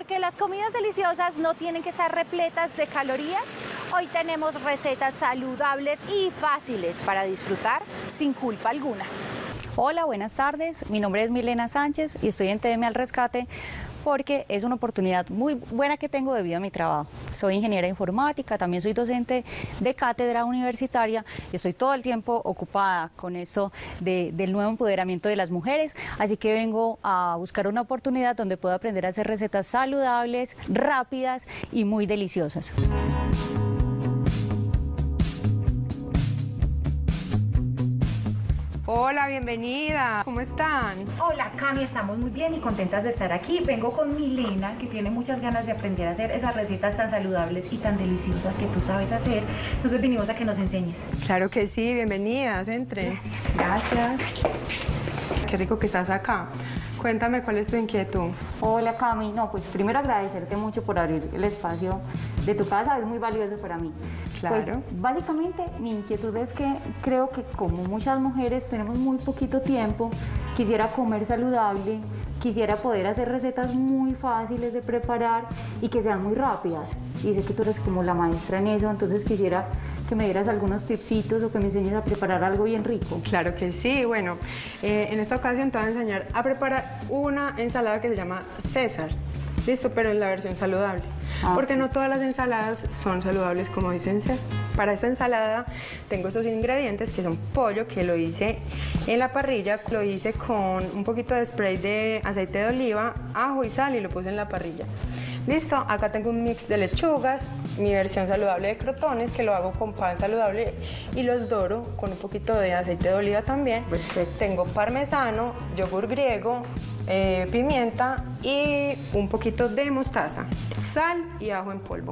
Porque las comidas deliciosas no tienen que estar repletas de calorías. Hoy tenemos recetas saludables y fáciles para disfrutar sin culpa alguna. Hola, buenas tardes. Mi nombre es Milena Sánchez y estoy en TM al Rescate porque es una oportunidad muy buena que tengo debido a mi trabajo. Soy ingeniera informática, también soy docente de cátedra universitaria y estoy todo el tiempo ocupada con esto del nuevo empoderamiento de las mujeres, así que vengo a buscar una oportunidad donde pueda aprender a hacer recetas saludables, rápidas y muy deliciosas. Hola, bienvenida. ¿Cómo están? Hola, Cami, estamos muy bien y contentas de estar aquí. Vengo con Milena, que tiene muchas ganas de aprender a hacer esas recetas tan saludables y tan deliciosas que tú sabes hacer. Entonces vinimos a que nos enseñes. Claro que sí, bienvenidas, entre. Gracias. Qué rico que estás acá. Cuéntame cuál es tu inquietud. Hola Cami, no, pues primero agradecerte mucho por abrir el espacio de tu casa, es muy valioso para mí. Claro. Pues, básicamente mi inquietud es que creo que como muchas mujeres tenemos muy poquito tiempo, quisiera comer saludable, quisiera poder hacer recetas muy fáciles de preparar y que sean muy rápidas. Y sé que tú eres como la maestra en eso, entonces quisiera que me dieras algunos tipsitos o que me enseñes a preparar algo bien rico. Claro que sí, bueno, en esta ocasión te voy a enseñar a preparar una ensalada que se llama César, listo, pero en la versión saludable, porque no todas las ensaladas son saludables como dicen ser. Para esta ensalada tengo estos ingredientes que son pollo, que lo hice en la parrilla, lo hice con un poquito de spray de aceite de oliva, ajo y sal y lo puse en la parrilla. Listo, acá tengo un mix de lechugas, mi versión saludable de crotones, que lo hago con pan saludable y los doro con un poquito de aceite de oliva también. Perfecto. Tengo parmesano, yogur griego, pimienta y un poquito de mostaza, sal y ajo en polvo.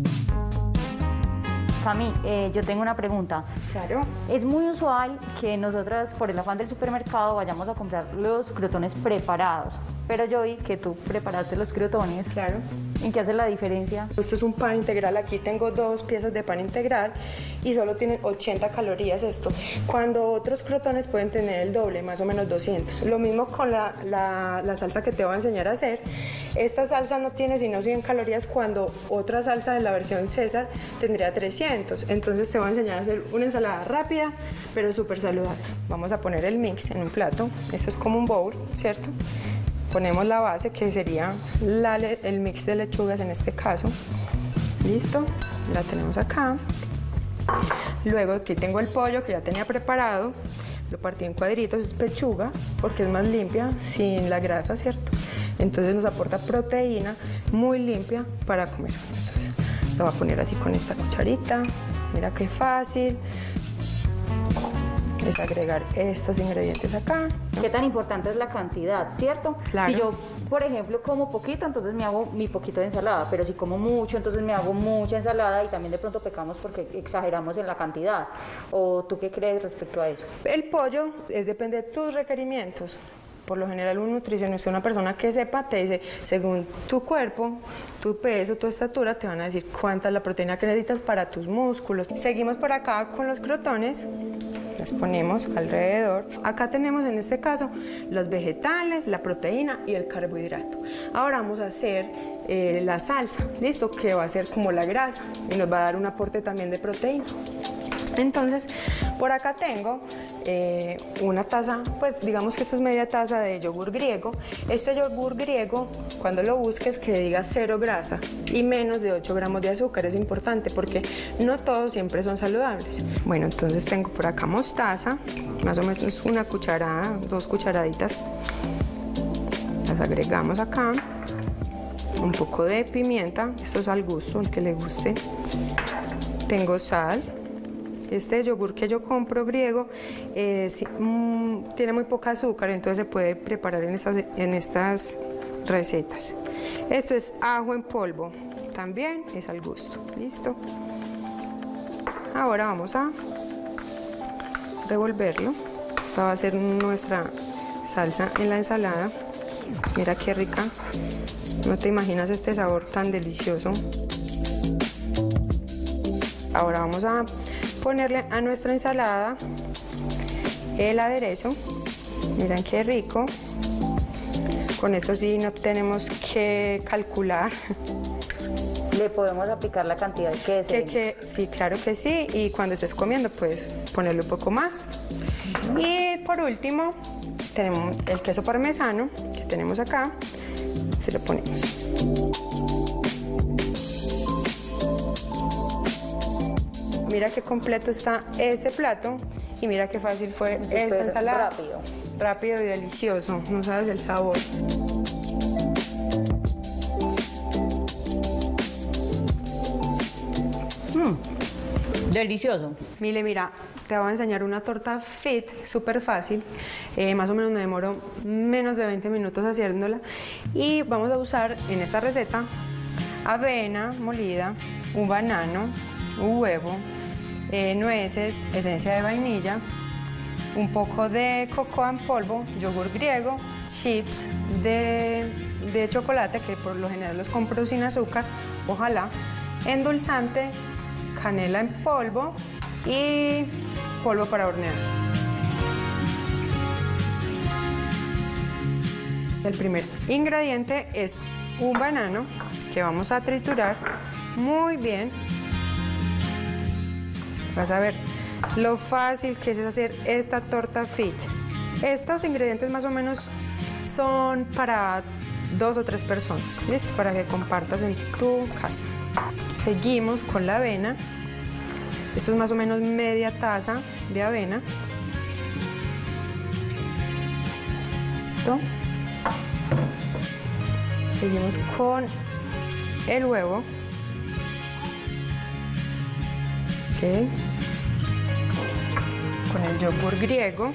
Cami, yo tengo una pregunta. Claro. Es muy usual que nosotras, por el afán del supermercado, vayamos a comprar los crotones preparados. Pero yo vi que tú preparaste los crotones. Claro. ¿En qué hace la diferencia? Esto es un pan integral, aquí tengo 2 piezas de pan integral y solo tienen 80 calorías esto, cuando otros crotones pueden tener el doble, más o menos 200. Lo mismo con la salsa que te voy a enseñar a hacer. Esta salsa no tiene sino 100 calorías cuando otra salsa de la versión César tendría 300. Entonces te voy a enseñar a hacer una ensalada rápida, pero súper saludable. Vamos a poner el mix en un plato, esto es como un bowl, ¿cierto? Ponemos la base, que sería el mix de lechugas en este caso. Listo, la tenemos acá. Luego aquí tengo el pollo que ya tenía preparado. Lo partí en cuadritos, es pechuga, porque es más limpia, sin la grasa, ¿cierto? Entonces nos aporta proteína muy limpia para comer. Entonces lo voy a poner así con esta cucharita. Mira qué fácil. Es agregar estos ingredientes acá. ¿Qué tan importante es la cantidad, cierto? Claro. Si yo, por ejemplo, como poquito, entonces me hago mi poquito de ensalada, pero si como mucho, entonces me hago mucha ensalada y también de pronto pecamos porque exageramos en la cantidad. ¿O tú qué crees respecto a eso? El pollo depende de tus requerimientos. Por lo general, un nutricionista, una persona que sepa, te dice, según tu cuerpo, tu peso, tu estatura, te van a decir cuánta es la proteína que necesitas para tus músculos. Seguimos por acá con los crotones, los ponemos alrededor. Acá tenemos en este caso los vegetales, la proteína y el carbohidrato. Ahora vamos a hacer la salsa, ¿listo? Que va a ser como la grasa y nos va a dar un aporte también de proteína. Entonces, por acá tengo una taza, pues digamos que esto es media taza de yogur griego. Este yogur griego, cuando lo busques, que diga 0 grasa y menos de 8 gramos de azúcar. Es importante porque no todos siempre son saludables. Bueno, entonces tengo por acá mostaza, más o menos una cucharada, 2 cucharaditas. Las agregamos acá. Un poco de pimienta, esto es al gusto, el que le guste. Tengo sal. Este yogur que yo compro griego tiene muy poca azúcar, entonces se puede preparar en estas recetas. Esto es ajo en polvo, también es al gusto. Listo. Ahora vamos a revolverlo. Esta va a ser nuestra salsa en la ensalada. Mira qué rica. No te imaginas este sabor tan delicioso. Ahora vamos a ponerle a nuestra ensalada el aderezo. Miren qué rico. Con esto sí no tenemos que calcular. Le podemos aplicar la cantidad que deseen. Sí, claro que sí. Y cuando estés comiendo, pues ponerle un poco más. Y por último, tenemos el queso parmesano que tenemos acá. Se lo ponemos. Mira qué completo está este plato y mira qué fácil fue esta ensalada. Rápido y delicioso. No sabes el sabor. Delicioso. Mile, mira, te voy a enseñar una torta fit, súper fácil. Más o menos me demoro menos de 20 minutos haciéndola. Y vamos a usar en esta receta avena molida, un banano, un huevo, nueces, esencia de vainilla, un poco de cocoa en polvo, yogur griego, chips de chocolate, que por lo general los compro sin azúcar, ojalá, endulzante, canela en polvo y polvo para hornear. El primer ingrediente es un banano que vamos a triturar muy bien. Vas a ver lo fácil que es hacer esta torta fit. Estos ingredientes más o menos son para 2 o 3 personas, ¿listo? Para que compartas en tu casa. Seguimos con la avena. Esto es más o menos media taza de avena. ¿Listo? Seguimos con el huevo. Ok. Con el yogur griego.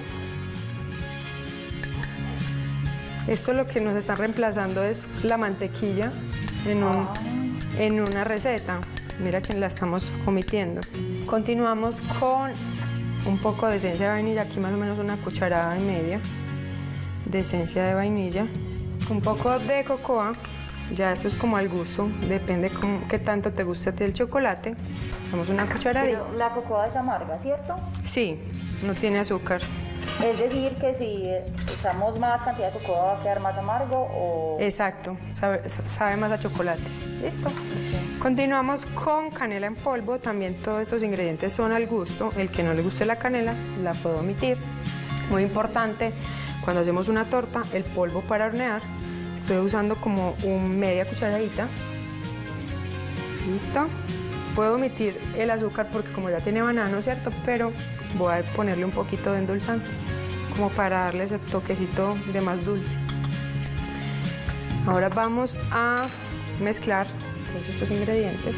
Esto lo que nos está reemplazando es la mantequilla en una receta. Mira que la estamos omitiendo. Continuamos con un poco de esencia de vainilla, aquí más o menos una cucharada y media de esencia de vainilla. Un poco de cocoa, ya esto es como al gusto, depende qué tanto te guste a ti el chocolate. Echamos una cucharadita. Pero la cocoa es amarga, ¿cierto? Sí, no tiene azúcar. Es decir, que si usamos más cantidad de cocoa va a quedar más amargo o... Exacto, sabe más a chocolate. Listo. Okay. Continuamos con canela en polvo, también todos estos ingredientes son al gusto. El que no le guste la canela la puedo omitir. Muy importante, cuando hacemos una torta, el polvo para hornear. Estoy usando como media cucharadita. Listo. Puedo omitir el azúcar porque como ya tiene banano, ¿cierto? Pero voy a ponerle un poquito de endulzante, como para darle ese toquecito de más dulce. Ahora vamos a mezclar todos estos ingredientes.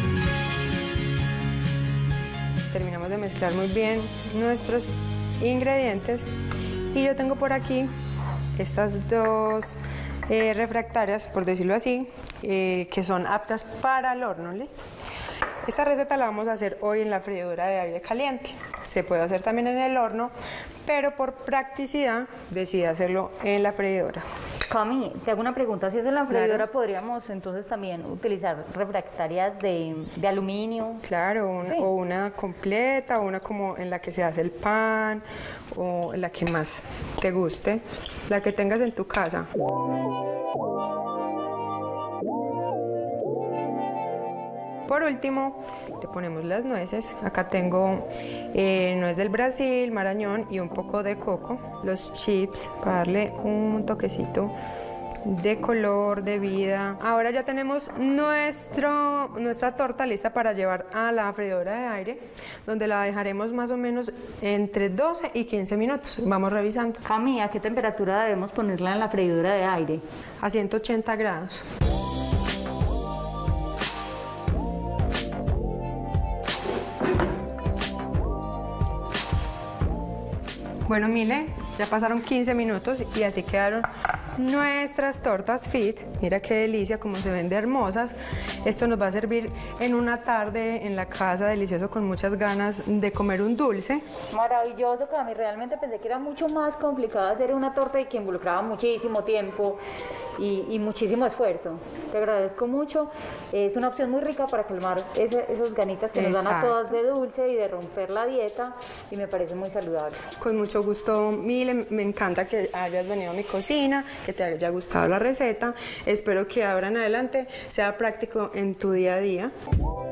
Terminamos de mezclar muy bien nuestros ingredientes y yo tengo por aquí estas dos refractarias, por decirlo así, que son aptas para el horno. ¿Listo? Esta receta la vamos a hacer hoy en la freidora de aire caliente. Se puede hacer también en el horno, pero por practicidad decidí hacerlo en la freidora. Cami, te hago una pregunta. Si es en la freidora, claro, podríamos entonces también utilizar refractarias de aluminio. Claro, sí, o una completa, o una como en la que se hace el pan, o en la que más te guste, la que tengas en tu casa. Por último, le ponemos las nueces. Acá tengo nuez del Brasil, marañón y un poco de coco. Los chips para darle un toquecito de color, de vida. Ahora ya tenemos nuestra torta lista para llevar a la freidora de aire, donde la dejaremos más o menos entre 12 y 15 minutos. Vamos revisando. Cami, ¿a qué temperatura debemos ponerla en la freidora de aire? A 180 grados. Bueno, Mile, ya pasaron 15 minutos y así quedaron nuestras tortas fit. Mira qué delicia, cómo se ven de hermosas. Esto nos va a servir en una tarde en la casa, delicioso, con muchas ganas de comer un dulce. Maravilloso, Cami. Realmente pensé que era mucho más complicado hacer una torta y que involucraba muchísimo tiempo y muchísimo esfuerzo. Te agradezco mucho. Es una opción muy rica para calmar esas ganitas que nos dan a todas de dulce y de romper la dieta, y me parece muy saludable. Con mucho gusto, Mile. Me encanta que hayas venido a mi cocina, que te haya gustado la receta. Espero que ahora en adelante sea práctico en tu día a día.